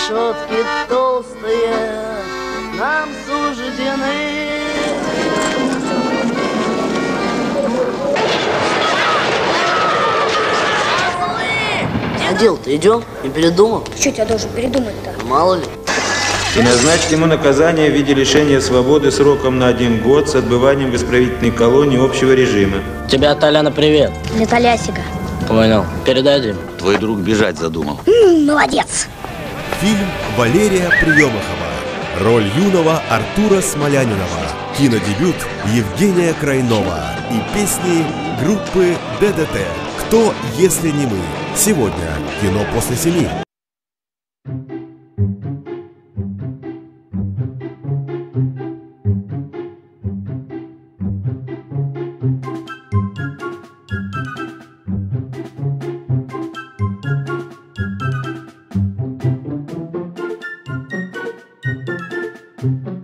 решетки толстые нам суждены. А дело-то идем? Не передумал? Что тебя должен передумать-то? Мало ли. И назначить ему наказание в виде лишения свободы сроком на 1 год с отбыванием в исправительной колонии общего режима. Тебе от Толяна привет. Для Толясика. Понял. Передадим. Твой друг бежать задумал. Молодец. Фильм Валерия Приемахова. Роль юного Артура Смолянинова. Кинодебют Евгения Крайнова. И песни группы ДДТ. «Кто, если не мы?» Сегодня кино после 7. Thank you.